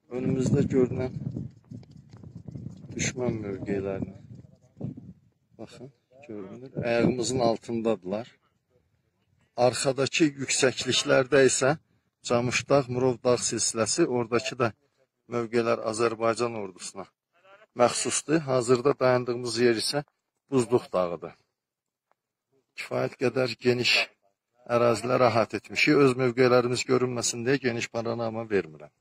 Önümüzdə görünən düşman mövqelərini baxın, görünür. Ayağımızın altındadılar. Arxadakı yüksəkliklərdə isə Camışdağ, Murovdağ silsiləsi, oradakı da mövqelər Azərbaycan ordusuna məxsusdur. Hazırda dayandığımız yer isə Buzluq dağıdır. Kifayət qədər geniş ərazilər əhatə etmişik. Öz mövqelərimiz görünməsin deyə geniş panorama vermirəm.